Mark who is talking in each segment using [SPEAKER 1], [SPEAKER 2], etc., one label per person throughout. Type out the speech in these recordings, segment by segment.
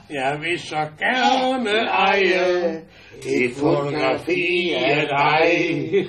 [SPEAKER 1] Jeg vil så gerne eje et fotografi af dig.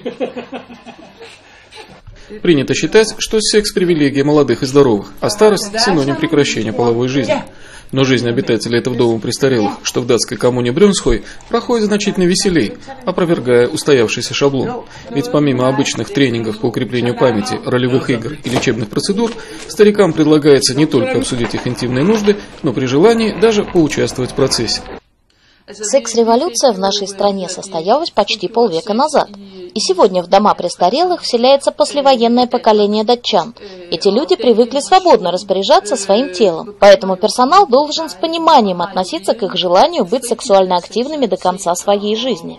[SPEAKER 2] Принято считать, что секс – привилегия молодых и здоровых, а старость – синоним прекращения половой жизни. Но жизнь обитателей этого дома престарелых, что в датской коммуне Брюнсхой, проходит значительно веселей, опровергая устоявшийся шаблон. Ведь помимо обычных тренингов по укреплению памяти, ролевых игр и лечебных процедур, старикам предлагается не только обсудить их интимные нужды, но при желании даже поучаствовать в процессе.
[SPEAKER 3] Секс-революция в нашей стране состоялась почти полвека назад. И сегодня в дома престарелых вселяется послевоенное поколение датчан. Эти люди привыкли свободно распоряжаться своим телом, поэтому персонал должен с пониманием относиться к их желанию быть сексуально активными до конца своей жизни.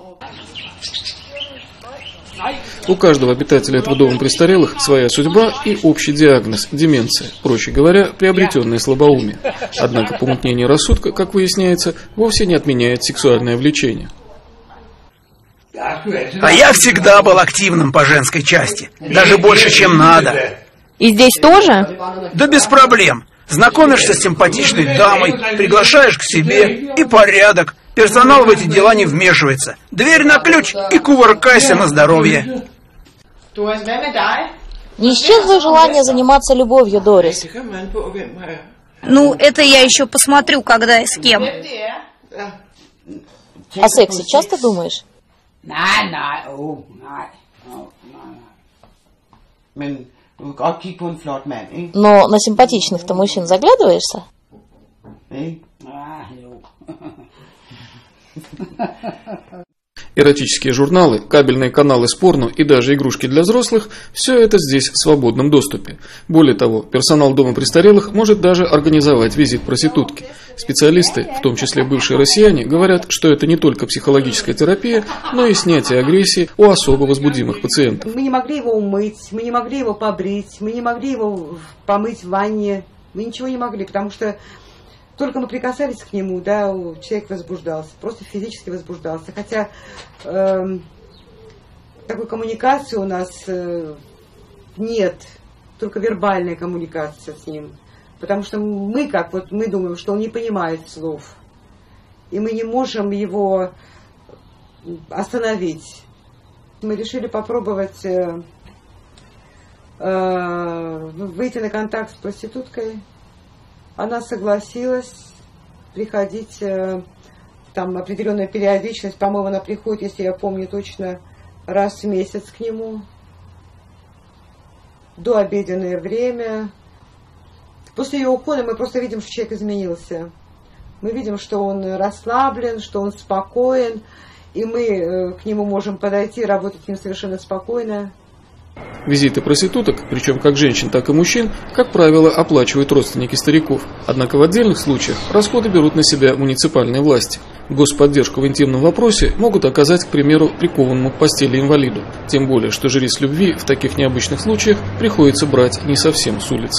[SPEAKER 2] У каждого обитателя этого дома престарелых своя судьба и общий диагноз – деменция, проще говоря, приобретенное слабоумие. Однако помутнение рассудка, как выясняется, вовсе не отменяет сексуальное влечение.
[SPEAKER 4] А я всегда был активным по женской части, даже больше, чем надо.
[SPEAKER 5] И здесь тоже?
[SPEAKER 4] Да без проблем. Знакомишься с симпатичной дамой, приглашаешь к себе, и порядок. Персонал в эти дела не вмешивается. Дверь на ключ и кувыркайся на здоровье.
[SPEAKER 3] Не исчезло желание заниматься любовью, Дорис?
[SPEAKER 5] Ну, это я еще посмотрю, когда и с кем.
[SPEAKER 3] О сексе часто думаешь? Но на симпатичных-то мужчин заглядываешься?
[SPEAKER 2] Эротические журналы, кабельные каналы с порно и даже игрушки для взрослых – все это здесь в свободном доступе. Более того, персонал дома престарелых может даже организовать визит проститутки. Специалисты, в том числе бывшие россияне, говорят, что это не только психологическая терапия, но и снятие агрессии у особо возбудимых пациентов.
[SPEAKER 6] Мы не могли его умыть, мы не могли его побрить, мы не могли его помыть в ванне, мы ничего не могли, потому что только мы прикасались к нему, да, человек возбуждался, просто физически возбуждался. Хотя такой коммуникации у нас нет, только вербальная коммуникация с ним. Потому что мы думаем, что он не понимает слов. И мы не можем его остановить. Мы решили попробовать выйти на контакт с проституткой. Она согласилась приходить, там определенная периодичность, по-моему, она приходит, если я помню точно, раз в месяц к нему, до обеденное время. После ее ухода мы просто видим, что человек изменился. Мы видим, что он расслаблен, что он спокоен, и мы к нему можем подойти, работать с ним совершенно спокойно.
[SPEAKER 2] Визиты проституток, причем как женщин, так и мужчин, как правило, оплачивают родственники стариков. Однако в отдельных случаях расходы берут на себя муниципальные власти. Господдержку в интимном вопросе могут оказать, к примеру, прикованному к постели инвалиду. Тем более, что жриц любви в таких необычных случаях приходится брать не совсем с улицы.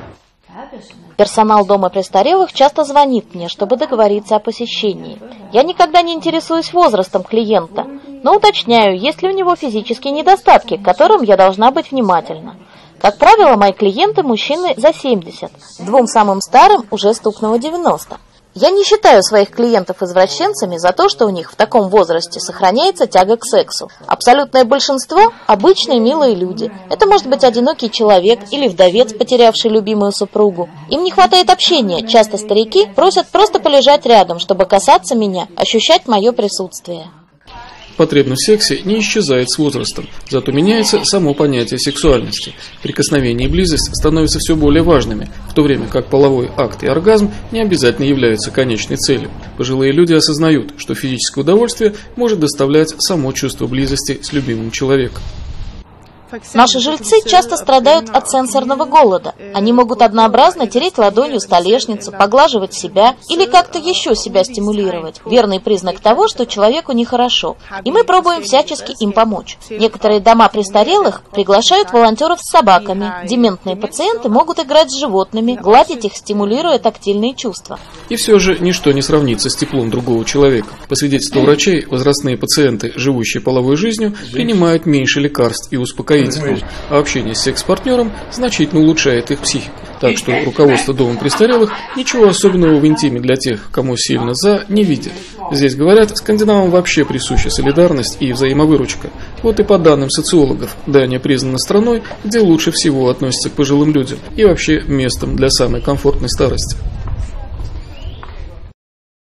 [SPEAKER 3] Персонал дома престарелых часто звонит мне, чтобы договориться о посещении. Я никогда не интересуюсь возрастом клиента, но уточняю, есть ли у него физические недостатки, к которым я должна быть внимательна. Как правило, мои клиенты мужчины за 70, двум самым старым уже стукнуло 90. Я не считаю своих клиентов извращенцами за то, что у них в таком возрасте сохраняется тяга к сексу. Абсолютное большинство – обычные милые люди. Это может быть одинокий человек или вдовец, потерявший любимую супругу. Им не хватает общения. Часто старики просят просто полежать рядом, чтобы касаться меня, ощущать мое присутствие.
[SPEAKER 2] Потребность в сексе не исчезает с возрастом, зато меняется само понятие сексуальности. Прикосновение и близость становятся все более важными, в то время как половой акт и оргазм не обязательно являются конечной целью. Пожилые люди осознают, что физическое удовольствие может доставлять само чувство близости с любимым человеком.
[SPEAKER 3] Наши жильцы часто страдают от сенсорного голода. Они могут однообразно тереть ладонью столешницу, поглаживать себя или как-то еще себя стимулировать. Верный признак того, что человеку нехорошо. И мы пробуем всячески им помочь. Некоторые дома престарелых приглашают волонтеров с собаками. Дементные пациенты могут играть с животными, гладить их, стимулируя тактильные чувства.
[SPEAKER 2] И все же ничто не сравнится с теплом другого человека. По свидетельству врачей, возрастные пациенты, живущие половой жизнью, принимают меньше лекарств и успокоительных, а общение с секс-партнером значительно улучшает их психику. Так что руководство домом престарелых ничего особенного в интиме для тех, кому сильно за, не видит. Здесь, говорят, скандинавам вообще присуща солидарность и взаимовыручка. Вот и по данным социологов, Дания признана страной, где лучше всего относятся к пожилым людям и вообще местом для самой комфортной старости.